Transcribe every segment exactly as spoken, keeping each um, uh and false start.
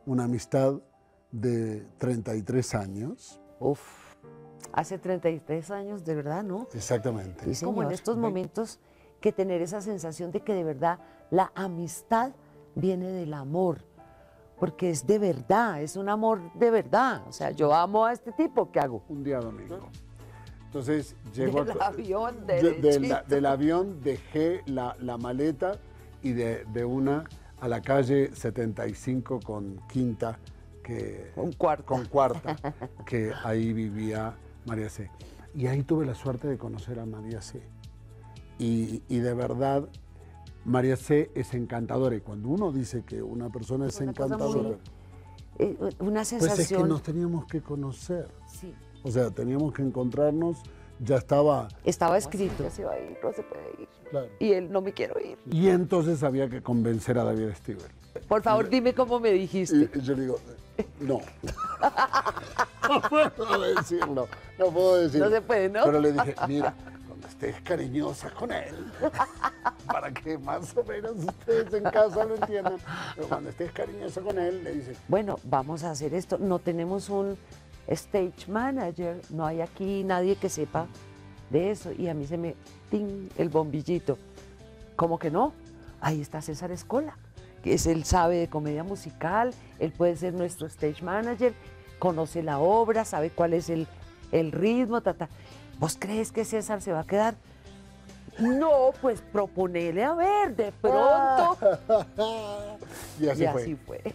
una amistad de treinta y tres años. Uf, hace treinta y tres años, de verdad, ¿no? Exactamente. Es como en estos momentos que tener esa sensación de que de verdad la amistad viene del amor, porque es de verdad, es un amor de verdad. O sea, yo amo a este tipo, ¿qué hago? Un día domingo. Entonces llego Del a, avión, de, de la, derechito. del avión dejé la, la maleta y de, de una a la calle setenta y cinco con quinta, que, Con cuarta. con cuarta, que ahí vivía María C. Y ahí tuve la suerte de conocer a María C. Y, y de verdad, María C es encantadora. Y cuando uno dice que una persona es Una cosa encantadora, muy, eh, una sensación. pues es que nos teníamos que conocer. Sí. O sea, teníamos que encontrarnos, ya estaba... Estaba escrito. Ya se va a ir, no se puede ir. Claro. Y él, no me quiero ir. Y entonces había que convencer a David Stivel. Por favor, dime cómo me dijiste. Y yo le digo, no. No puedo decirlo, no puedo decirlo. No se puede, ¿no? Pero le dije, mira, cuando estés cariñosa con él, para que más o menos ustedes en casa lo entiendan, pero cuando estés cariñosa con él, le dices, Bueno, vamos a hacer esto. No tenemos un stage manager, no hay aquí nadie que sepa de eso. Y a mí se me ting el bombillito. ¿Cómo que no? Ahí está César Escola, que es, él sabe de comedia musical, él puede ser nuestro stage manager, conoce la obra, sabe cuál es el, el ritmo, ta, ta. ¿Vos crees que César se va a quedar? No, pues proponele a ver, de pronto. y así y fue. así fue.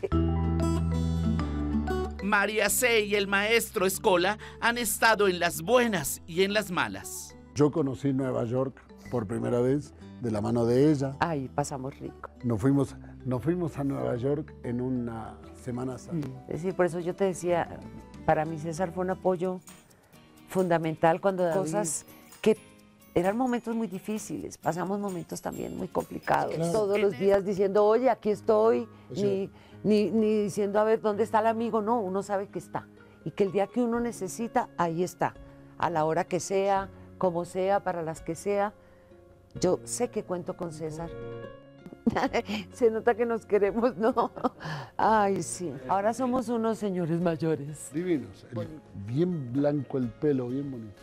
María C. y el maestro Escola han estado en las buenas y en las malas. Yo conocí Nueva York por primera vez de la mano de ella. Ay, pasamos rico. Nos fuimos, nos fuimos a Nueva York en una Semana Santa. Es decir, por eso yo te decía, para mí César fue un apoyo fundamental cuando David, cosas que eran momentos muy difíciles, pasamos momentos también muy complicados, Claro. todos los días diciendo, oye, aquí estoy, O sea, ni, ni, ni diciendo, a ver, ¿dónde está el amigo? No, uno sabe que está, y que el día que uno necesita, ahí está, a la hora que sea, como sea, para las que sea. Yo sé que cuento con César. Se nota que nos queremos, ¿no? Ay, sí. Ahora somos unos señores mayores. Divinos. El- bien blanco el pelo, bien bonito.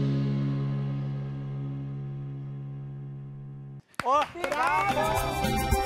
¡Oh, bravo!